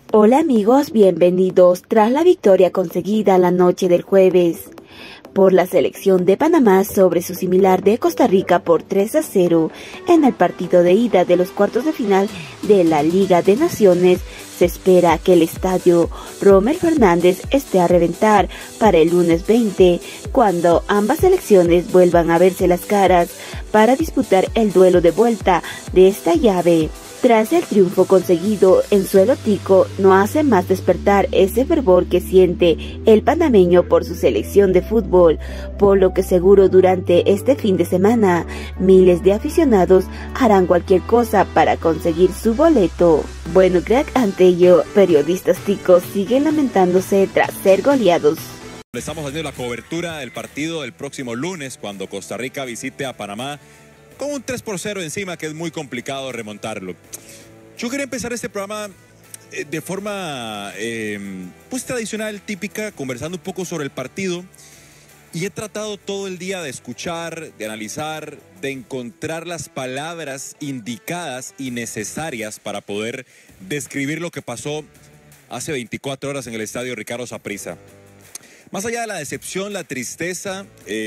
Hola amigos, bienvenidos tras la victoria conseguida la noche del jueves por la selección de Panamá sobre su similar de Costa Rica por 3-0 en el partido de ida de los cuartos de final de la Liga de Naciones. Se espera que el estadio Rommel Fernández esté a reventar para el lunes 20, cuando ambas selecciones vuelvan a verse las caras para disputar el duelo de vuelta de esta llave. Tras el triunfo conseguido en suelo tico, no hace más despertar ese fervor que siente el panameño por su selección de fútbol, por lo que seguro durante este fin de semana, miles de aficionados harán cualquier cosa para conseguir su boleto. Bueno, Greg Antello, periodistas ticos siguen lamentándose tras ser goleados. Estamos haciendo la cobertura del partido del próximo lunes cuando Costa Rica visite a Panamá con un 3-0 encima, que es muy complicado remontarlo. Yo quería empezar este programa de forma pues tradicional, típica, conversando un poco sobre el partido, y he tratado todo el día de escuchar, de analizar, de encontrar las palabras indicadas y necesarias para poder describir lo que pasó hace 24 horas en el estadio Ricardo Saprissa. Más allá de la decepción, la tristeza...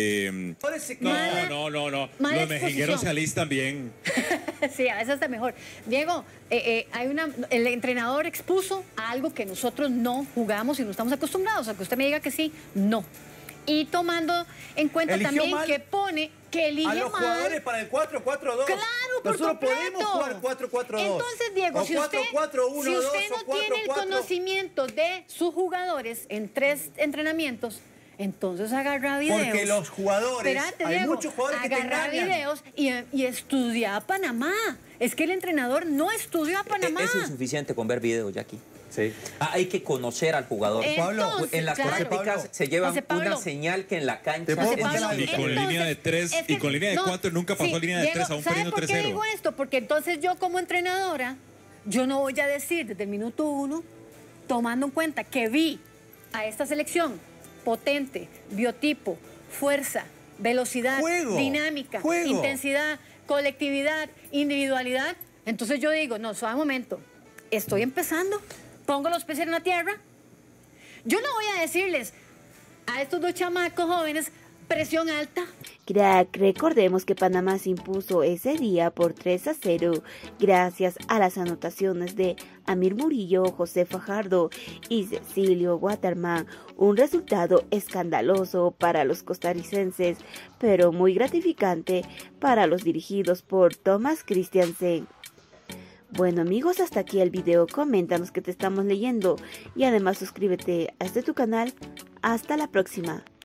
No. Los mejengueros se alistan bien. Sí, a veces está mejor. Diego, el entrenador expuso algo que nosotros no jugamos y no estamos acostumbrados. A que usted me diga que sí, no. Y tomando en cuenta también que pone que elige a los jugadores para el 4-4-2. Claro, por nosotros completo. podemos jugar 4-4-2. Entonces, Diego, si usted no tiene el conocimiento de sus jugadores en 3 entrenamientos, entonces agarra videos. Porque los jugadores, hay Diego, muchos jugadores que te engañan. Agarra videos y estudia a Panamá. Es que el entrenador no estudió a Panamá. Es insuficiente con ver videos, Jackie. Sí. Hay que conocer al jugador. Entonces, en las prácticas se llevan una señal que en la cancha y con línea de 3 y con línea de 4 nunca pasó línea de 3, aún perdiendo 3-0. ¿Por qué digo esto? Porque entonces yo como entrenadora, yo no voy a decir desde el minuto 1, tomando en cuenta que vi a esta selección potente, biotipo, fuerza, velocidad, dinámica, intensidad, colectividad, individualidad. Entonces yo digo, no, suave momento, estoy empezando, pongo los pies en la tierra. Yo no voy a decirles a estos 2 chamacos jóvenes presión alta. Crack, recordemos que Panamá se impuso ese día por 3-0 gracias a las anotaciones de Amir Murillo, José Fajardo y Cecilio Waterman. Un resultado escandaloso para los costarricenses, pero muy gratificante para los dirigidos por Thomas Christiansen. Bueno amigos, hasta aquí el video, coméntanos que te estamos leyendo y además suscríbete a este tu canal. Hasta la próxima.